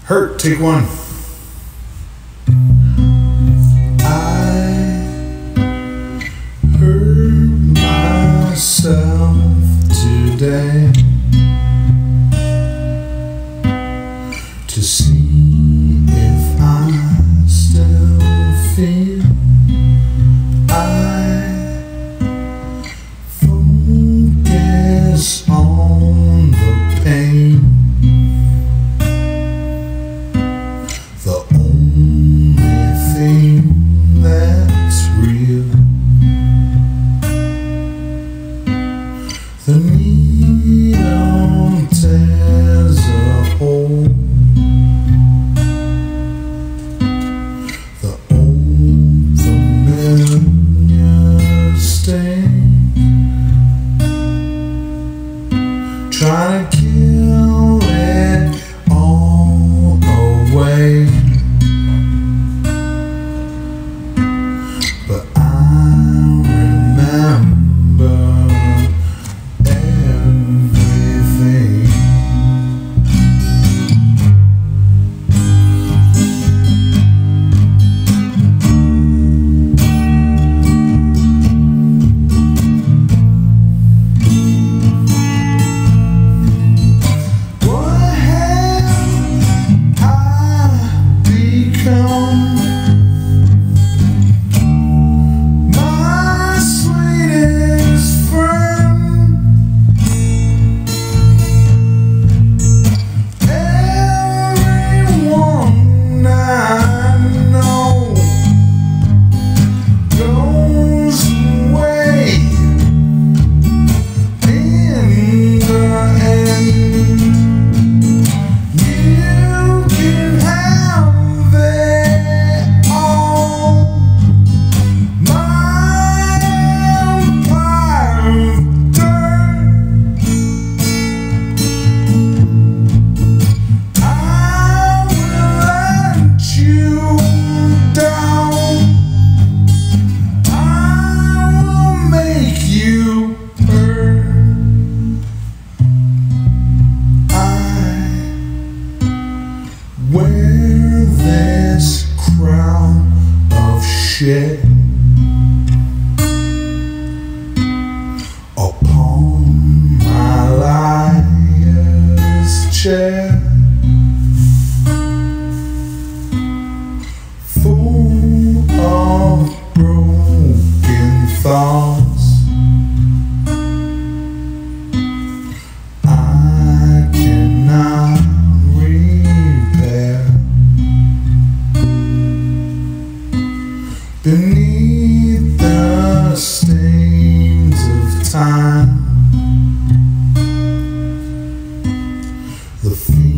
Hurt, take one. I hurt myself today to see if I still feel. I focus on the pain. The only thing that's real. The needle tears a hole. The old familiar sting, trying to kill it all away. But I remember everything. What have I become? My sweetest friend. Everyone I know goes away in the end. You can have it all. My empire of dirt. I will let you down. I will make you hurt. I wear this crown of shit upon my liar's chair, full of broken thoughts. I cannot repair. Beneath the stains of time, the